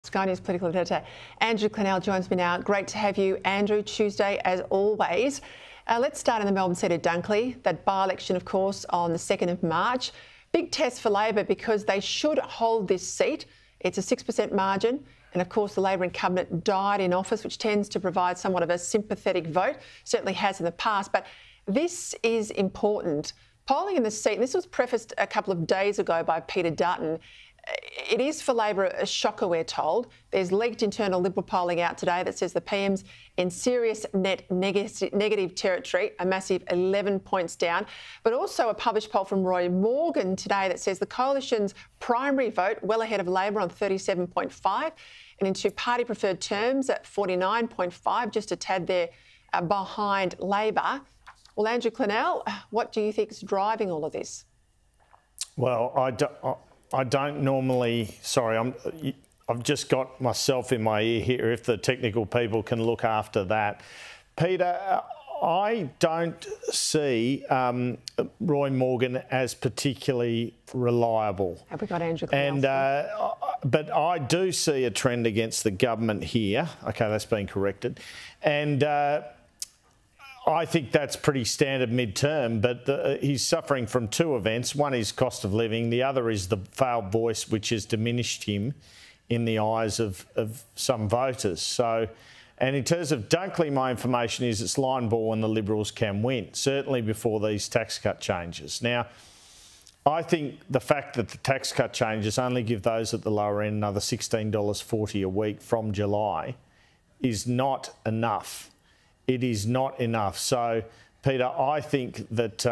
Sky News Political Editor Andrew Clennell joins me now. Great to have you, Andrew. Tuesday, as always. Let's start in the Melbourne seat of Dunkley. That by-election, of course, on the 2nd of March. Big test for Labor because they should hold this seat. It's a 6% margin. And, of course, the Labor incumbent died in office, which tends to provide somewhat of a sympathetic vote. Certainly has in the past. But this is important. Polling in the seat, and this was prefaced a couple of days ago by Peter Dutton. It is for Labor a shocker, we're told. There's leaked internal Liberal polling out today that says the PM's in serious net negative territory, a massive 11 points down. But also a published poll from Roy Morgan today that says the Coalition's primary vote well ahead of Labor on 37.5 and in two-party preferred terms at 49.5, just a tad there behind Labor. Well, Andrew Clennell, what do you think is driving all of this? Well, I don't normally... Sorry, I've just got myself in my ear here, if the technical people can look after that. Peter, I don't see Roy Morgan as particularly reliable. Have we got Andrew Clennell? But I do see a trend against the government here. OK, that's been corrected. And I think that's pretty standard mid-term, but he's suffering from two events. One is cost of living. The other is the failed voice, which has diminished him in the eyes of some voters. So, and in terms of Dunkley, my information is it's line ball and the Liberals can win, certainly before these tax cut changes. Now, I think the fact that the tax cut changes only give those at the lower end another $16.40 a week from July is not enough. It is not enough. So, Peter, I think that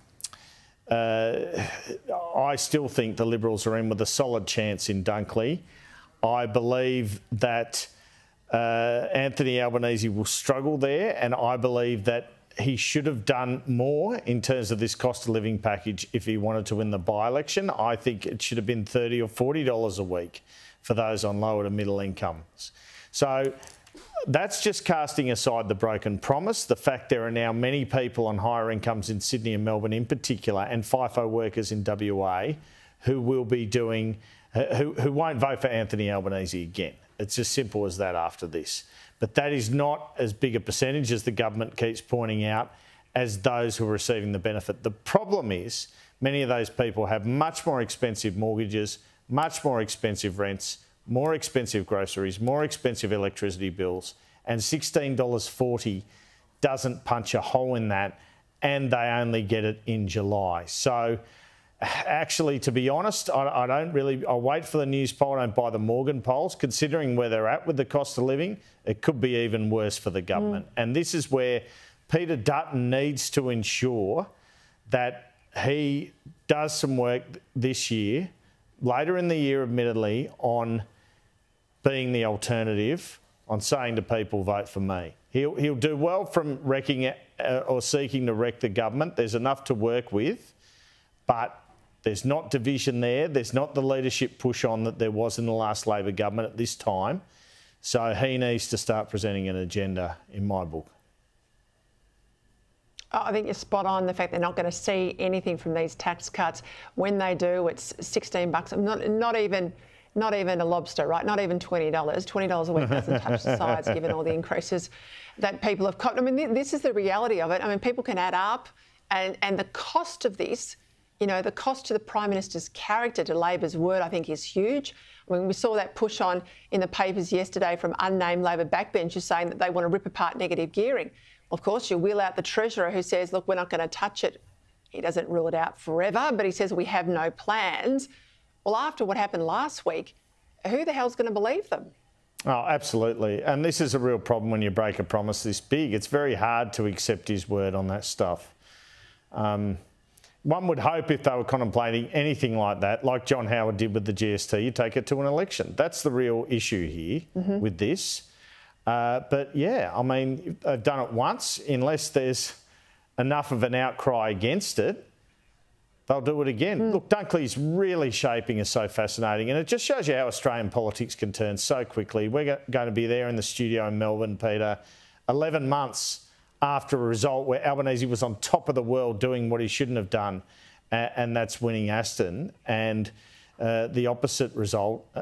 I still think the Liberals are in with a solid chance in Dunkley. I believe that Anthony Albanese will struggle there, and I believe that he should have done more in terms of this cost of living package if he wanted to win the by-election. I think it should have been $30 or $40 a week for those on lower to middle incomes. So that's just casting aside the broken promise, the fact there are now many people on higher incomes in Sydney and Melbourne in particular, and FIFO workers in WA who will be doing, who won't vote for Anthony Albanese again. It's as simple as that after this. But that is not as big a percentage as the government keeps pointing out as those who are receiving the benefit. The problem is many of those people have much more expensive mortgages, much more expensive rents, more expensive groceries, more expensive electricity bills, and $16.40 doesn't punch a hole in that, and they only get it in July. So actually, to be honest, I wait for the news poll, I don't buy the Morgan polls. Considering where they're at with the cost of living, it could be even worse for the government. And this is where Peter Dutton needs to ensure that he does some work this year, later in the year admittedly, on being the alternative, on saying to people, vote for me. He'll do well from wrecking it or seeking to wreck the government. There's enough to work with, but there's not division there. There's not the leadership push on that there was in the last Labor government at this time. So he needs to start presenting an agenda, in my book. I think you're spot on, the fact they're not going to see anything from these tax cuts. When they do, it's $16. Not even a lobster, right? Not even $20. $20 a week doesn't touch the sides, given all the increases that people have copped. I mean, this is the reality of it. I mean, people can add up, and the cost of this, you know, the cost to the Prime Minister's character, to Labor's word, I think is huge. I mean, we saw that push on in the papers yesterday from unnamed Labor backbenchers saying that they want to rip apart negative gearing. Well, of course, you wheel out the Treasurer who says, look, we're not going to touch it. He doesn't rule it out forever, but he says we have no plans. Well, after what happened last week, who the hell's going to believe them? Oh, absolutely. And this is a real problem when you break a promise this big. It's very hard to accept his word on that stuff. One would hope if they were contemplating anything like that, like John Howard did with the GST, you take it to an election. That's the real issue here with this. But, yeah, I mean, they've done it once. Unless there's enough of an outcry against it, they'll do it again. Look, Dunkley's really shaping is so fascinating, and it just shows you how Australian politics can turn so quickly. We're going to be there in the studio in Melbourne, Peter, 11 months after a result where Albanese was on top of the world doing what he shouldn't have done, and that's winning Aston. And the opposite result,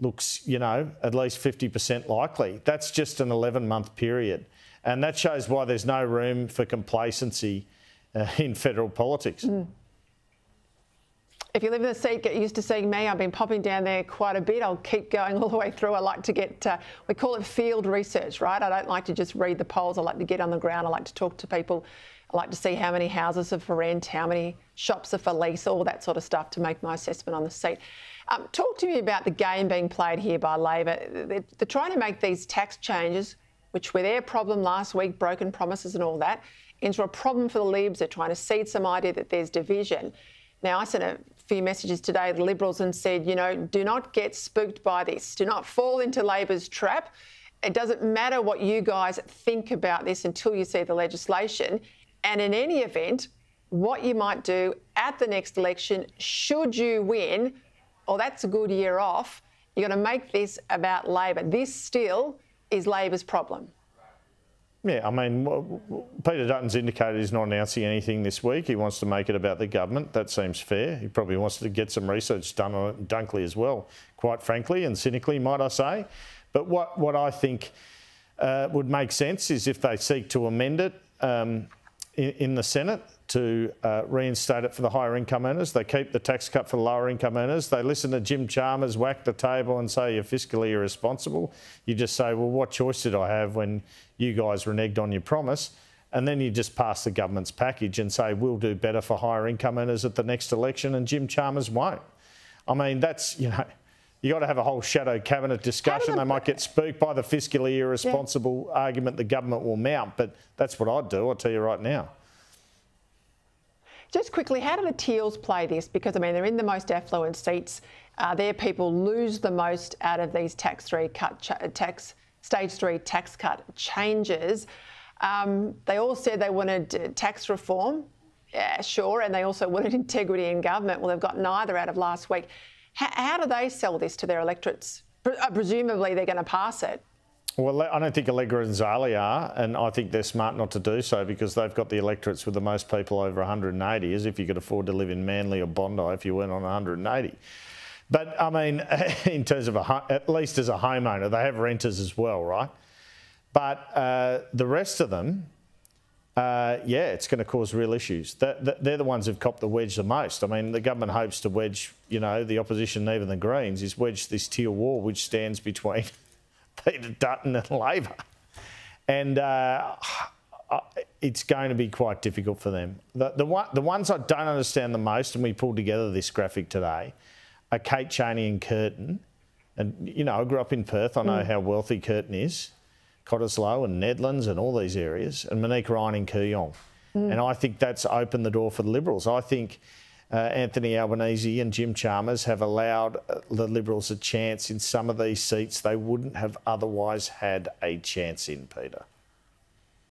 looks, you know, at least 50% likely. That's just an 11-month period. And that shows why there's no room for complacency in federal politics. If you live in the seat, get used to seeing me. I've been popping down there quite a bit. I'll keep going all the way through. I like to get, we call it field research, right? I don't like to just read the polls. I like to get on the ground. I like to talk to people. I like to see how many houses are for rent, how many shops are for lease, all that sort of stuff to make my assessment on the seat. Talk to me about the game being played here by Labor. They're trying to make these tax changes, which were their problem last week, broken promises and all that, into a problem for the Libs. They're trying to seed some idea that there's division. Now, I sent a few messages today to the Liberals and said, you know, do not get spooked by this. Do not fall into Labor's trap. It doesn't matter what you guys think about this until you see the legislation. And in any event, what you might do at the next election, should you win, or that's a good year off, you're going to make this about Labor. This still is Labor's problem. Yeah, I mean, Peter Dutton's indicated he's not announcing anything this week. He wants to make it about the government. That seems fair. He probably wants to get some research done on it in Dunkley as well, quite frankly and cynically, might I say. But what I think would make sense is if they seek to amend it in the Senate to reinstate it for the higher income earners. They keep the tax cut for the lower income earners. They listen to Jim Chalmers whack the table and say you're fiscally irresponsible. You just say, well, what choice did I have when you guys reneged on your promise? And then you just pass the government's package and say, we'll do better for higher income earners at the next election, and Jim Chalmers won't. I mean, that's, you know, you got to have a whole shadow cabinet discussion. They might get spooked by the fiscally irresponsible argument the government will mount, but that's what I'd do, I'll tell you right now. Just quickly, how do the Teals play this? Because, I mean, they're in the most affluent seats. Their people lose the most out of these stage 3 tax cut changes. They all said they wanted tax reform, yeah, sure, and they also wanted integrity in government. Well, they've got neither out of last week. How do they sell this to their electorates? Presumably they're going to pass it. Well, I don't think Allegra and Zali are, and I think they're smart not to do so because they've got the electorates with the most people over 180, as if you could afford to live in Manly or Bondi if you weren't on 180. But, I mean, in terms of, at least as a homeowner, they have renters as well, right? But the rest of them, yeah, it's going to cause real issues. They're the ones who've copped the wedge the most. I mean, the government hopes to wedge, you know, the opposition, even the Greens, is wedge this tier war which stands between Peter Dutton and Labor. And it's going to be quite difficult for them. The ones I don't understand the most, and we pulled together this graphic today, are Kate Chaney and Curtin. And, you know, I grew up in Perth. I know how wealthy Curtin is. Cottesloe and Nedlands and all these areas, and Monique Ryan in Kooyong. And I think that's opened the door for the Liberals. I think Anthony Albanese and Jim Chalmers have allowed the Liberals a chance in some of these seats they wouldn't have otherwise had a chance in, Peter.